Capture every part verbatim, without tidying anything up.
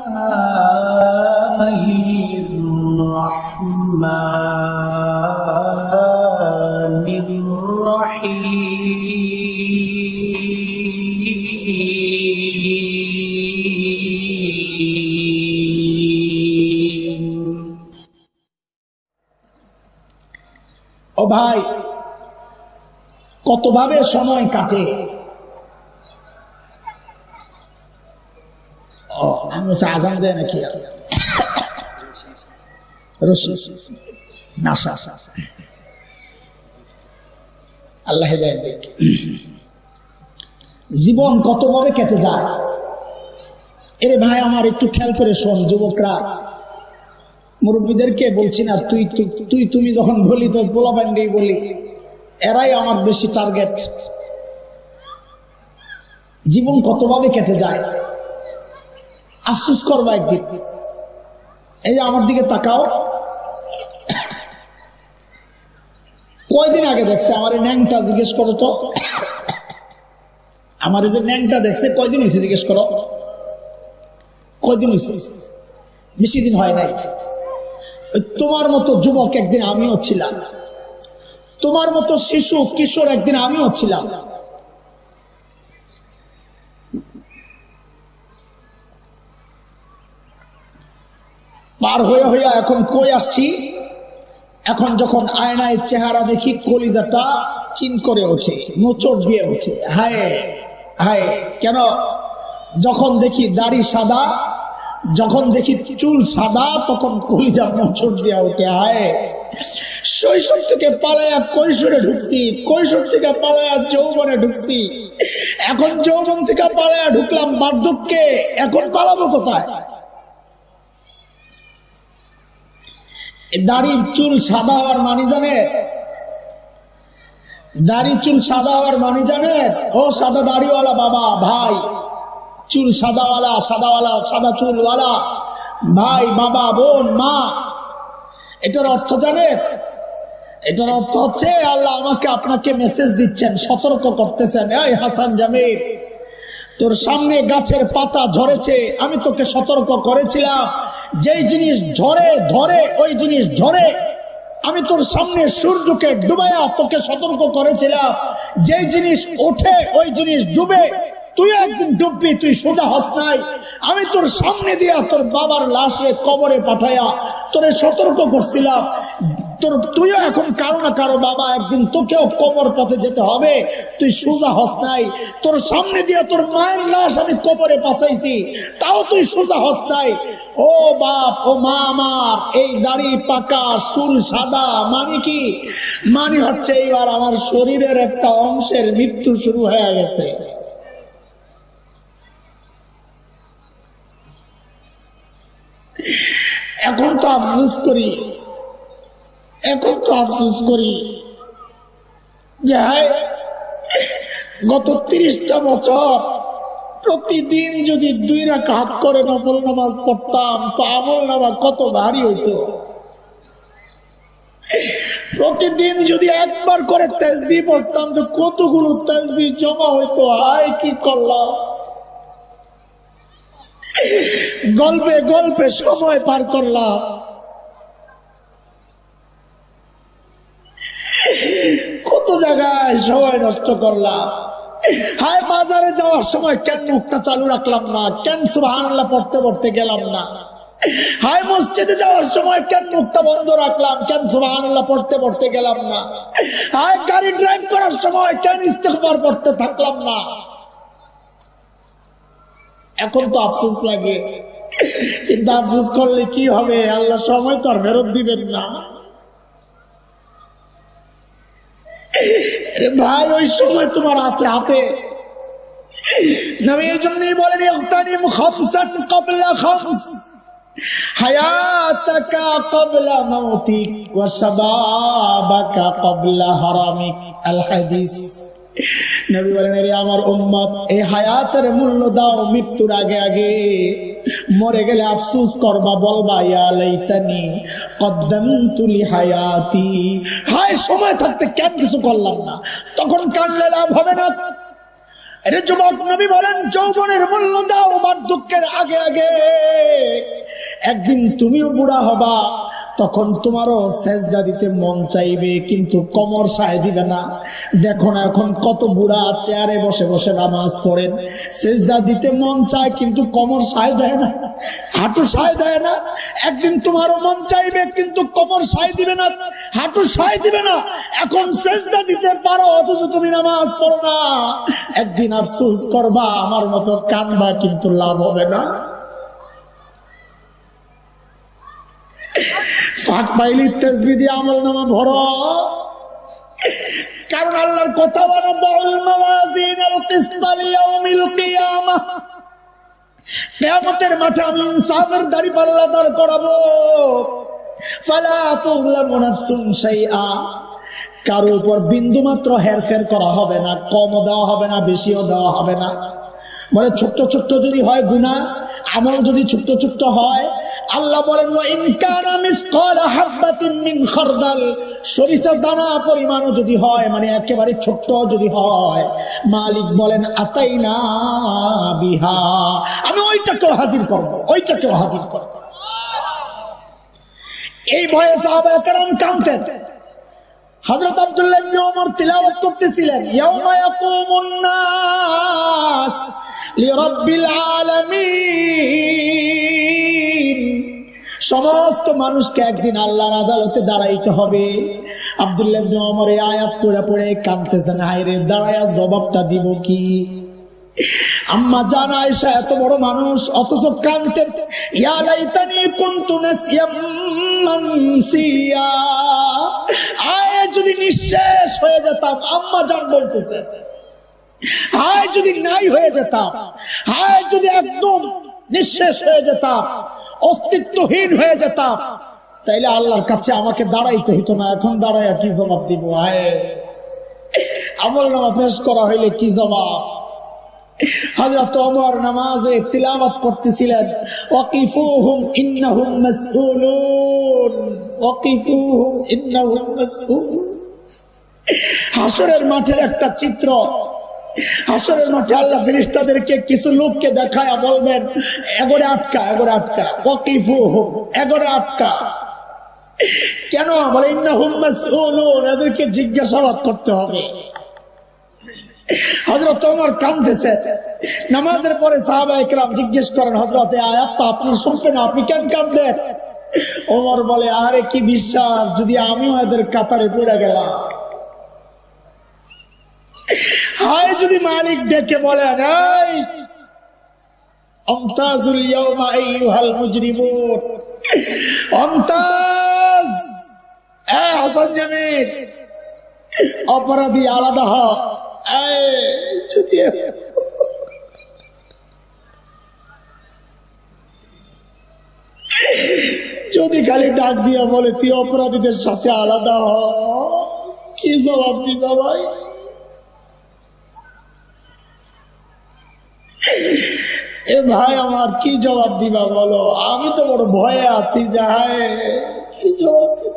ও ভাই, কতভাবে সময় কাটে। আজান দেয় নাকি আল্লাহ হেদায়েত দেয়। জীবন কতভাবে কেটে যায়। এরে ভাই আমার একটু খেয়াল করে শোন, যুবকরা মুরব্বীদেরকে বলছি না, তুই তুই তুমি যখন বলি তো পোলা ব্যান্ডি বলি, এরাই আমার বেশি টার্গেট। জীবন কতভাবে কেটে যায়, আফসোস করবা একদিন। এই যে আমার দিকে তাকাও, কয়দিন আগে দেখছে আমার এই ন্যাংটা, জিজ্ঞেস করো তো আমার এই যে ন্যাংটা দেখছে কয়দিন হয়েছে, জিজ্ঞেস করো কয়দিন হয়েছে। বেশি দিন হয় নাই। তোমার মতো যুবক একদিন আমিও ছিলাম, তোমার মতো শিশু কিশোর একদিন আমিও ছিলাম। পার হয়ে হইয়া এখন কই আসছি। এখন যখন আয়নায় চেহারা দেখি কলিজাটা চিন করে ওঠে, মোচড় দিয়ে ওঠে। হায় হায়, কেন? যখন দেখি দাড়ি সাদা, যখন দেখি চুল সাদা, তখন কলিজা মোচড় দিয়ে ওঠে। হায়, শৈশব থেকে পালায়া কৈশোরে ঢুকছি, কৈশোর থেকে পালায়া যৌবনে ঢুকছি, এখন যৌবন থেকে পালায়া ঢুকলাম বার্ধক্যে, এখন পালাবো কোথায়? দাড়ি চুল সাদা হওয়ার মানি জানে? দাড়ি চুল সাদা হওয়ার মানি জানে? ও সাদা দাড়িওয়ালা বাবা, ভাই, চুল সাদাওয়ালা, সাদাওয়ালা, সাদা চুলওয়ালা ভাই, বাবা, বোন, মা, এটার অর্থ জানেন? এটার অর্থ হচ্ছে আল্লাহ আমাকে আপনাকে মেসেজ দিচ্ছেন, সতর্ক করতেছেন। এই হাসান জামিল, তোর সামনে গাছের পাতা ঝরেছে, আমি তোকে সতর্ক করেছিলাম। যেই জিনিস ঝরে ধরে ওই জিনিস ঝরে। আমি তোর সামনে সূর্যকে ডুবাইয়া তোকে সতর্ক করেছিলাম। যেই জিনিস ওঠে ওই জিনিস ডুবে, তুই একদিন ডুববি, তুই সোজা হস নাই। আমি তোর সামনে দিয়া তোর বাবার লাশে কবরে পাঠাইয়া তোরে সতর্ক করছিলাম। তোর তুইও এখন কারো না কারো বাবা, একদিন তোকেও কবর পথে যেতে হবে, তুই সোজা হস নাই। তোর সামনে দিয়া তোর মায়ের লাশ আমি কবরে পাঠাইছি, তাও তুই সোজা হস নাই। ও বাপ, ও মা আমার, এই দাড়ি পাকা, চুল সাদা মানে কি? মানে হচ্ছে এইবার আমার শরীরের একটা অংশের মৃত্যু শুরু হয়ে গেছে। এখন তো আফসোস করি, এখন তো আফসোস করি যে গত তিরিশটা বছর প্রতিদিন যদি দুই রাকাত করে নফল নামাজ পড়তাম তো আমল নামা কত ভারী হইতো। প্রতিদিন যদি একবার করে তাসবিহ পড়তাম তো কতগুলো তাসবিহ জমা হইতো। হায় কি করলাম, গল্পে গল্পে সময় পার করলাম। কত জায়গায় সময় নষ্ট করলাম। হায়, বাজারে যাওয়ার সময় কেন মুখটা চালু রাখলাম না? কেন সুবহানাল্লাহ পড়তে পড়তে গেলাম না? হায়, মসজিদে যাওয়ার সময় কেন মুখটা বন্ধ রাখলাম? কেন সুবহানাল্লাহ পড়তে পড়তে গেলাম না? হায়, গাড়ি ড্রাইভ করার সময় কেন ইস্তিগফার পড়তে থাকলাম না? এখন তো আফসোস লাগে, কিন্তু আফসোস করলে কি হবে? আল্লাহ সময় তো আর ফেরত দিবেন না। ভাই, ওই সময় তোমার আছে হাতে। নবী এই জন্যই বলেন, ইগতানিম খামসান ক্বাবলা খামস, হায়াতাকা ক্বাবলা মাউতিক ওয়া শাবাবাকা ক্বাবলা হারামিক। আল হাদিস। নবী বলেন, রে আমার উম্মত, এই হায়াতের মূল্য দাও মৃত্যুর আগে আগে। মরে গেলে আফসোস করবা, বলবা ইয়া লাইতানি কদ্দামতু লি হায়াতি। হায়, সময় থাকতে কেন কিছু করলাম না? তখন কানলে লাভ হবে না। আরে যুবক, নবী বলেন যৌবনের মূল্য দাও বার্ধক্যের আগে আগে। একদিন তুমিও বুড়া হবা, তখন তোমারও সেজদা দিতে মন চাইবে, কিন্তু কোমর সায় দিবে না। দেখো না এখন কত বুড়া চেয়ারে বসে বসে নামাজ পড়েন, সেজদা দিতে মন চায় কিন্তু কোমর সায় দেয় না, হাঁটু সায় দেয় না। একদিন তোমারও মন চাইবে কিন্তু কোমর সায় দিবে না, হাঁটু সায় দিবে না। এখন সেজদা দিতে পারো অথচ তুমি নামাজ পড়ো না। একদিন আফসোস করবা, আমার মতো কানবা, কিন্তু লাভ হবে না। ফাঁক পাইলি তাসবিহ দিয়ে আমলনামা ভরো, কারণ আল্লাহর কথা বলা বাউল মাওয়াজিনাল কিসত লিয়াউমিল কিয়ামাহ, কিয়ামতের মাঠে আমি ইনসাফের দাঁড়িপাল্লা দাঁড় করাবো। ফালা তুযলামু নাফসুন শাইআ, কারো উপর বিন্দু মাত্র হেরফের করা হবে না, কমও দেওয়া হবে না, বেশিও দেওয়া হবে না। বলে ছোট্ট ছোট্ট যদি হয় গুনাহ, আমল যদি ছোট্ট ছোট্ট হয়, আল্লাহ বলেন ওয়া ইন কানা মিসকালা হাববাতিন মিন খারদাল, সরিষার দানা পরিমাণও যদি হয়, মানে একেবারে ছোট্ট যদি হয়, মালিক বলেন আতাইনা বিহা, আমি ওইটাকেও হাজির করব, ওইটাকেও হাজির করব। এই ভয়ে সাহাবায়ে কেরাম কাঁদতেন। হযরত আব্দুল্লাহ ইবনে ওমর তিলাওয়াত করতেছিলেন, ইয়াউমা ইয়াকুমুন নাস লিরাব্বিল আলামিন, সমস্ত মানুষকে একদিন আল্লাহর আদালতে দাঁড়াইতে হবে। আব্দুল্লাহ ইবনে ওমর এই আয়াত পড়ে পড়ে কাঁদতেছেন, হায়রে দাঁড়ায়া জবাবটা দিব কি? আম্মা জান আয়েশা এত বড় মানুষ অথচ কাঁদতেন, ইয়া লাইতানি কুনতু নাসিয়াম মানসিয়া, আয় যদি নিঃশেষ হয়ে যেতাম। আম্মা জান বলতেছে, হায় যদি নাই হয়ে যেতাম, হায় যদি একদম নিঃশেষ হয়ে যেতাম, অস্তিত্বহীন হয়ে যেতাম, তাইলে আল্লাহর কাছে আমাকে দাঁড়াইতে হইতো না। এখন দাঁড়াইয়া কি জবাব দিব? হায়, আমলনামা পেশ করা হইলে কি জবাব? হযরত ওমর নামাজে তিলাওয়াত করতেছিলেন, ওয়াকিফুহুম ইন্নাহুম মাসউলুন, ওয়াকিফুহুম ইন্নাহুম মাসউলুন। হাসরের মাঠের একটা চিত্র, হাসরের মাঠে আল্লাহ ফেরেশতাদেরকে কিছু লোককে দেখায়া বলবেন, এগোরে আটকা, এগোরে আটকা, ওয়াকিফুহুম, এগোরে আটকা। কেন? বলে ইন্নাহুম মাসউলুন, এদেরকে জিজ্ঞাসাবাদ করতে হবে। হযরত ওমর কাঁদতেছে। নামাজের পরে সাহাবায়ে কেরাম জিজ্ঞেস করেন, হযরত এই আয়াত তো আপনার শুনবে না, আপনি কেন কাঁদলেন? ওমর বলে, আরে কি বিশ্বাস যদি আমিও এদের কাতারে পড়ে গেলাম। হায় যদি মালিক ডেকে বলেন, এই আমতাজুল ইয়াউমা আইয়ুহাল মুজরিমুন, আমতাজ, এ হাসান জামিল, অপরাধী আলাদা হ। যদি খালি ডাক দিয়া বলে তুই অপরাধীদের সাথে আলাদা হ, কি জবাব দিবা ভাই? এ ভাই আমার কি জবাব দিবা বলো? আমি তো বড় ভয়ে আছি, যাই কি জবাব দিবা?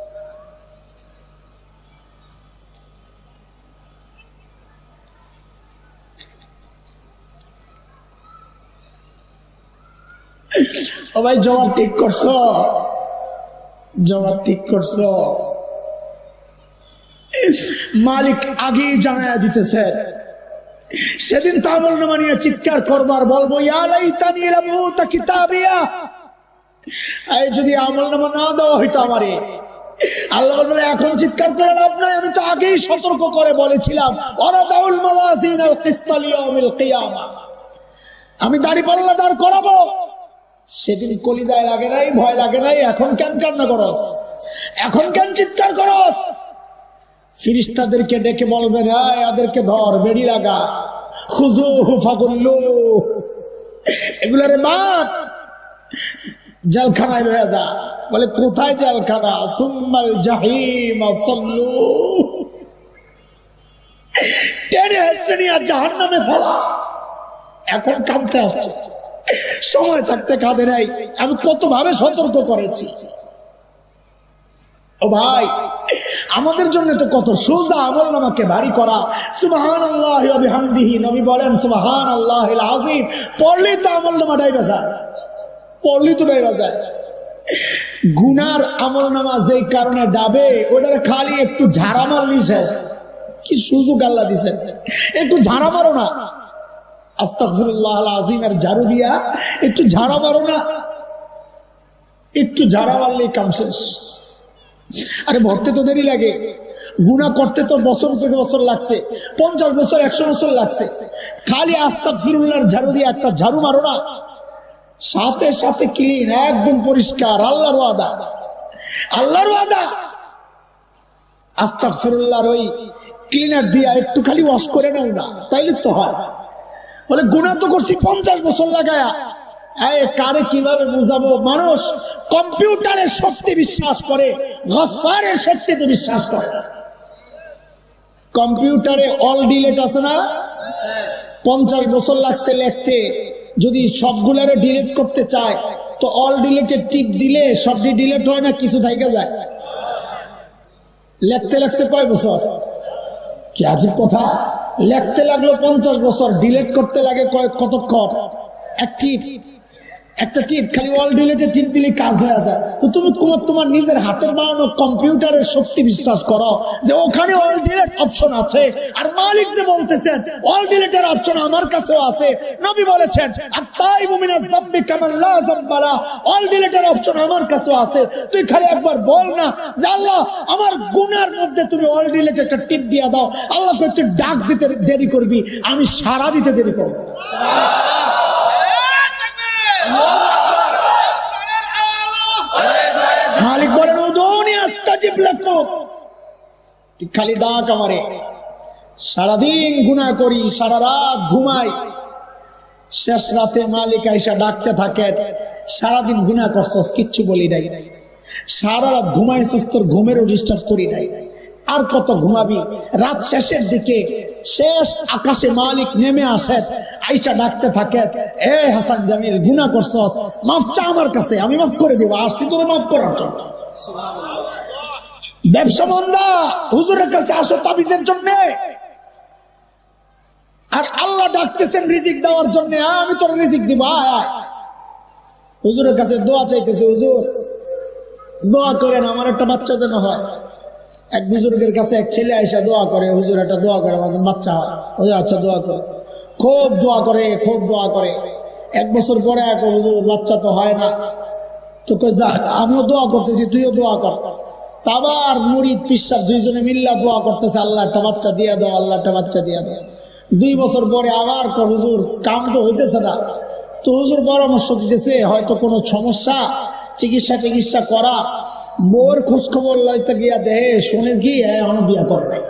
ও ভাই জবাব ঠিক করছো, জবাব ঠিক করছো। মালিক আগেই জানায়া দিতেছে, সেদিন তো আমলনামা নিয়ে চিৎকার করবার বলবো, ইয়া লাইতানি লাম উতা কিতাবিয়া, এই যদি আমলনামা না দেওয়া হইতো আমারে। আল্লাহ বলে এখন চিৎকার করে লাভ নাই, আমি তো আগেই সতর্ক করে বলেছিলাম, ওয়ারাদাউল মাওয়াজিনাল কিসত লিয়াউমিল কিয়ামাহ, আমি দাঁড়িপাল্লা দাঁড় করাবো। সেদিন কলিজায় লাগে নাই, ভয় লাগে নাই, এখন কেন কান্না করস? এখন কেন চিৎকার করস? ফেরেশতাদেরকে ডেকে বলবেন, এই এদেরকে ধর, বেড়ি লাগা, খুযুহু ফাগুল্লু, এগুলারে মার, জেলখানায় লয়ে যা। বলে কোথায় জেলখানা? সুম্মাল জাহিম সাল্লু, টেনে হেঁচড়ে নিয়ে জাহান্নামে ফেলা। এখন কাঁদতে আসছে, সময় থাকতে কাঁদে নাই। আমি কত ভাবে সতর্ক করেছি। ও ভাই, আমাদের জন্য তো কত সোজা আমলনামাকে ভারী করা। সুবহানাল্লাহি ওয়া বিহামদিহি, নবী বলেন সুবহানাল্লাহিল আযীম, পড়লেই তো আমলনামা ডাইবা যায়, পড়লেই তো ডাইবা যায়। গুনার আমলনামা যেই কারণে ডাবে, ওটার খালি একটু ঝাড়া মারলি শেষ। কি সুযোগ আল্লাহ দিয়েছেন, একটু ঝাড়া মারো না, আস্তাগফিরুল্লাহল আযীমের ঝাড়ু দিয়া একটু ঝাড়া মারো না, একটু ঝাড়া মারলেই কাম শেষ। আরে ভরতে তো দেরি লাগে, গুনাহ করতে তো বছর থেকে বছর লাগছে, পঞ্চাশ বছর একশো বছর লাগছে। খালি আস্তাগফিরুল্লাহর ঝাড়ু দিয়ে একটা ঝাড়ু মারো না, সাথে সাথে ক্লিন, একদম পরিষ্কার। আল্লাহর ওয়াদা, আল্লাহর ওয়াদা। আস্তাগফিরুল্লাহর ওই ক্লিনার দিয়ে একটু খালি ওয়াশ করে নাও না, তাইলে তো হয়। বলে গুনাহ তো করছি পঞ্চাশ বছর লাগায়া। কারে কিভাবে বুঝাবো? মানুষ কম্পিউটারের শক্তি বিশ্বাস করে, গফফারের শক্তিতে বিশ্বাস করে। কম্পিউটারে অল ডিলেট আছে না, পঞ্চাশ বছর লাগছে লিখতে। যদি সবগুলারে ডিলিট করতে চায় তো অল ডিলিটে টিপ দিলে সবটি ডিলিট হয় না, কিছু থাইকা যায়। লিখতে লাগছে কয় বছর? কি আজব কথা! লিখতে লাগলো পঞ্চাশ বছর, ডিলিট করতে লাগে কয় কতক্ষণ? এক টিপ, একটা টিপ, খালি অল ডিলিটে টিপ দিলে কাজ হয়ে যায়। তো তুমি তোমার তোমার নিজের হাতের বানানো কম্পিউটারের শক্তি বিশ্বাস করো যে ওখানে অল ডিলিট অপশন আছে, আর মালিক যে বলতেছেন অল ডিলিটের অপশন আমার কাছেও আছে। নবী বলেছেন আত-তাইবু মিনাজ যামবি কামান লা যামবা লা, অল ডিলিটের অপশন আমার কাছেও আছে। তুই খালি একবার বল না যে আল্লাহ আমার গুনার মধ্যে তুমি অল ডিলিট একটা টিপ দিয়ে দাও। আল্লাহ কই তুই ডাক দিতে দেরি করবি, আমি সাড়া দিতে দেরি করব। মালিক বলেন উদুনি আস্তাজিব লাকুম, খালি ডাক আমারে। সারাদিন গুনাহ করি, সারা রাত ঘুমাই, শেষ রাতে মালিক আইসা ডাকতে থাকেন, সারাদিন গুনাহ করছস, কিচ্ছু বলি নাই, সারা রাত ঘুমাইছস, তোর ঘুমেরও ডিস্টার্ব করি নাই, আর কত ঘুমাবি? রাত শেষের দিকে শেষ আকাশে মালিক নেমে আসেন, আইসা ডাকতে থাকেন, এ হাসান জামিল গুনাহ করছস, মাফ চা আমার কাছে, আমি মাফ করে দিব, আসছি তোরে মাফ করার জন্য। ব্যবসা মন্দা, হুজুরের কাছে আসো তাবিজের জন্য, আর আল্লাহ ডাকতেছেন রিজিক দেওয়ার জন্য, আমি তোর রিজিক দিব, আয় আয়। হুজুরের কাছে দোয়া চাইতেছে, হুজুর দোয়া করেন আমার একটা বাচ্চা যেন হয়। এক বুজুর্গের কাছে এক ছেলে আইসা দোয়া করে, হুজুর একটা দোয়া করে আমার বাচ্চা হয়। হুজুর আচ্ছা দোয়া করে, খুব দোয়া করে, খুব দোয়া করে। এক বছর পরে এক হুজুর বাচ্চা তো হয় না, তো কই যা আমিও দোয়া করতেছি, তুইও দোয়া কর। আবার মুরিদ পিসাব দুইজনে মিল্লা দোয়া করতেছে, আল্লাহ একটা বাচ্চা দিয়ে দাও, আল্লাহ একটা বাচ্চা দিয়ে দাও। দুই বছর পরে আবার হুজুর কাম তো হইতেছে না, তো হুজুর পরামর্শ দিতেছে হয়তো কোনো সমস্যা, চিকিৎসা টিকিৎসা করা। বোর খোঁজ খবর লইতে গিয়া দেহে শুনে কি এখন বিয়া করে নাই।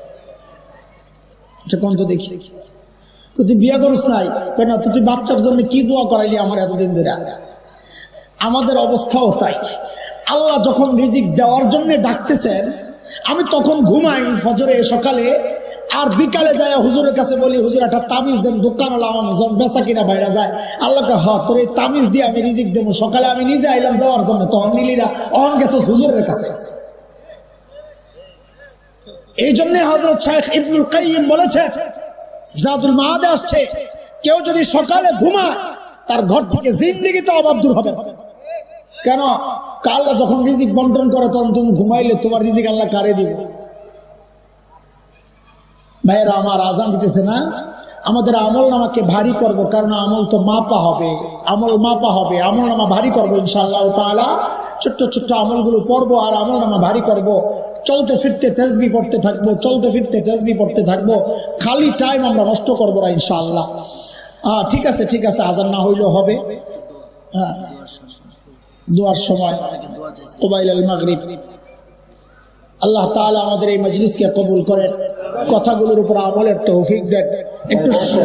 কোন তো দেখি তুই বিয়া করিস নাই কেন? তুই বাচ্চার জন্য কি দোয়া করাইলি আমার এতদিন ধরে? আমাদের অবস্থাও তাই। আল্লাহ যখন রিজিক দেওয়ার জন্য ডাকতেছেন, আমি তখন ঘুমাই ফজরে সকালে, আর বিকালে যায় হুজুরের কাছে বলি হুজুর একটা তাবিজ দেন, দোকান যখন বেচা কিনা বাইরে যায়, আল্লাহকে হ তোর এই তাবিজ দিয়ে আমি রিজিক দেবো। সকালে আমি নিজে আইলাম দেওয়ার জন্য, তখন নিলিরা অন গেছে হুজুরের কাছে। এই জন্য হযরত শাইখ ইবনুল কাইয়িম বলেছে, জাদুল মাআদে আসছে, কেউ যদি সকালে ঘুমায় তার ঘর থেকে জিন্দেগিতে অভাব দূর হবে। কেন? আল্লাহ যখন রিজিক বন্টন করে তখন তুমি ঘুমাইলে তোমার রিজিক আল্লাহ কারে দিবে? ভাইয়েরা আমার, আজান দিতেছে না? আমাদের আমল নামাকে ভারী করব, কারণ আমল তো মাপা হবে, আমল মাপা হবে, আমল নামা ভারী করবো ইনশাআল্লাহ তাআলা। ছোট্ট ছোট্ট আমলগুলো পড়বো আর আমল নামা ভারী করব। চলতে ফিরতে তাসবিহ পড়তে থাকবো, চলতে ফিরতে তাসবিহ পড়তে থাকবো, খালি টাইম আমরা নষ্ট করবো না ইনশাআল্লাহ। হ্যাঁ ঠিক আছে, ঠিক আছে, আজান না হইলেও হবে। হ্যাঁ, দোয়ার সময় কুবাইলাল মাগরিব। আল্লাহ তাআলা আমাদের এই মজলিসকে কবুল করেন, কথাগুলোর উপর আমলের তৌফিক দেন। একটু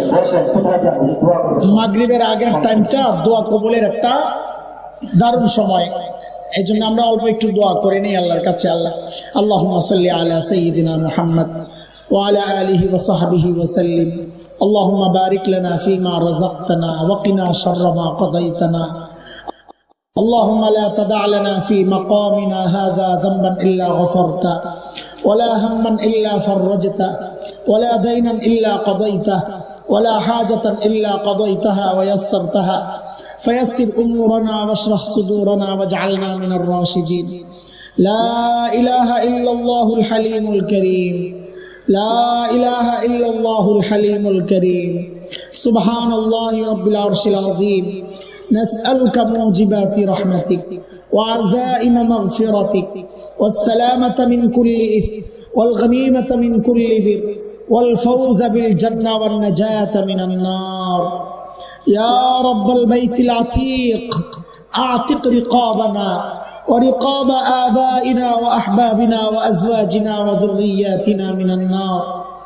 মাগরিবের আগের টাইমটা দোয়া কবুলের একটা দারুণ সময়, এই জন্য আমরা অল্প একটু দোয়া করে নিই আল্লাহর কাছে। আল্লাহ আল্লাহুম্মা সাল্লি আলা সাইয়্যিদিনা মুহাম্মদ ওয়া আলা আলিহি ওয়া সাহবিহি ওয়া সাল্লিম। আল্লাহুম্মা বারিক লানা ফীমা রাযাকতানা ওয়া কিনা শাররা মা কাদাইতানা اللهم لا تدع لنا في مقامنا هذا ذنبا إلا غفرته ولا هما إلا فرجته ولا دينا إلا قضيته ولا حاجة إلا قضيتها ويسرتها فيسر أمورنا واشرح صدورنا واجعلنا من الراشدين. لا إله إلا الله الحليم الكريم لا إله إلا الله الحليم الكريم سبحان الله رب العرش العظيم. نسألك موجبات رحمتك وعزائم مغفرتك والسلامة من كل إثم والغنيمة من كل بر والفوز بالجنة والنجاة من النار. يا رب البيت العتيق أعتق رقابنا ورقاب آبائنا وأحبابنا وأزواجنا وذرياتنا من النار.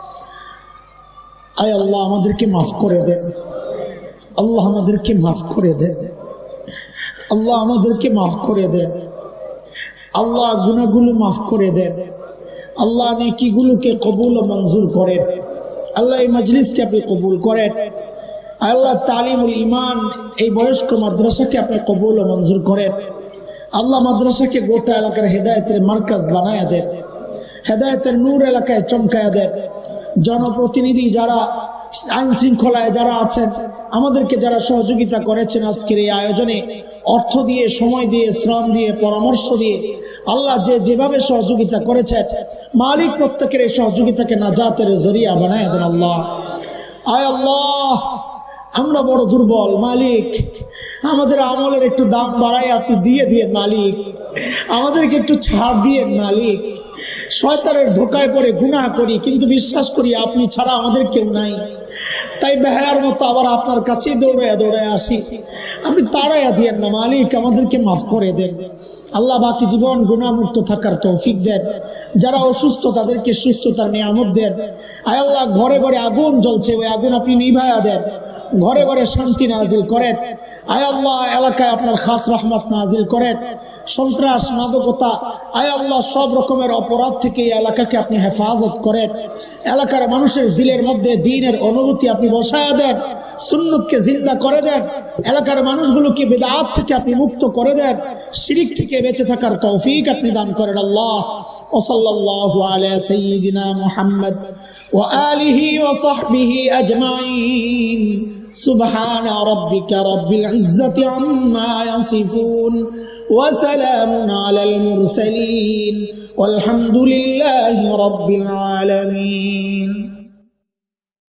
أي الله مدرك মাফ করে দেন, আল্লাহ আমাদেরকে মাফ করে দেন, আল্লাহ আমাদেরকে মাফ করে দেন, আল্লাহ গুনাহগুলো মাফ করে দেন, আল্লাহ নেকিগুলোকে কবুল ও মঞ্জুর করেন, আল্লাহ এই মজলিসকে আপনি কবুল করেন, আল্লাহ তালিমুল ঈমান এই বয়স্ক মাদ্রাসাকে আপনি কবুল ও মঞ্জুর করেন, আল্লাহ মাদ্রাসাকে গোটা এলাকার হেদায়েতের মার্কাজ বানায়া দেন, হেদায়েতের নূর এলাকায় চমকায়া দেন। জনপ্রতিনিধি যারা আইন শৃঙ্খলায় যারা আছেন, আমাদেরকে যারা সহযোগিতা করেছেন আজকের এই আয়োজনে, অর্থ দিয়ে, সময় দিয়ে, শ্রম দিয়ে, পরামর্শ দিয়ে, আল্লাহ যে যেভাবে সহযোগিতা করেছেন, মালিক প্রত্যেকের এই সহযোগিতাকে নাজাতের জরিয়া বানায় দেন আল্লাহ। আয় আল্লাহ, আমরা বড় দুর্বল মালিক, আমাদের আমলের একটু দাম বাড়াই আপনি দিয়ে দিয়ে মালিক, আমাদেরকে একটু ছাড় দিয়ে মালিক। শয়তানের ধোকায় পড়ে গুনাহ করি, কিন্তু বিশ্বাস করি আপনি ছাড়া আমাদের কেউ নাই, তাই বেহায়ার মতো আবার আপনার কাছেই দৌড়ায় দৌড়ায় আসি। আপনি তাড়াইয়া দিয়েন না মালিক, আমাদেরকে মাফ করে দেন আল্লাহ। বাকি জীবন গুনাহমুক্ত থাকার তৌফিক দেন, যারা অসুস্থ তাদেরকে সুস্থতার নিয়ামত দেন। আয় আল্লাহ, ঘরে ঘরে আগুন জ্বলছে, ওই আগুন আপনি নিভায়া দেন, ঘরে ঘরে শান্তি নাজিল করেন। আয় আল্লাহ, এলাকায় আপনার খাস রহমত নাজিল করেন। সন্ত্রাস, মাদকতা, আয় আল্লাহ, সব রকমের অপরাধ থেকে এই এলাকাকে আপনি হেফাজত করেন। এলাকার মানুষের দিলের মধ্যে দ্বীনের অনুভূতি আপনি বসায়া দেন, সুন্নতকে জিন্দা করে দেন। এলাকার মানুষগুলোকে বিদআত থেকে আপনি মুক্ত করে দেন, শিরিক থেকে বেঁচে থাকার তৌফিক আপনি দান করেন আল্লাহ। ওয়া সাল্লাল্লাহু আলা সাইয়্যিদিনা মুহাম্মদ ওয়া আলিহি ওয়া সাহবিহি আজমাইন। سبحان ربك رب العزة عما يصفون وسلام على المرسلين والحمد لله رب العالمين.